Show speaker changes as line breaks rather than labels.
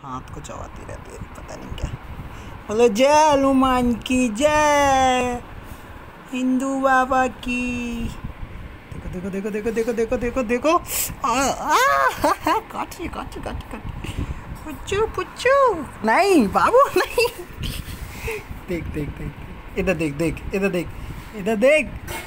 हाथ को चबाती रहती है, पता नहीं क्या। बोलो जय हनुमान की जय, हिंदू बाबा की। देखो देखो देखो देखो देखो देखो देखो काटी काटी काटी काटी। पुच्चू पुच्चू नहीं बाबू नहीं। देख देख देख, इधर देख देख, इधर देख, इधर देख।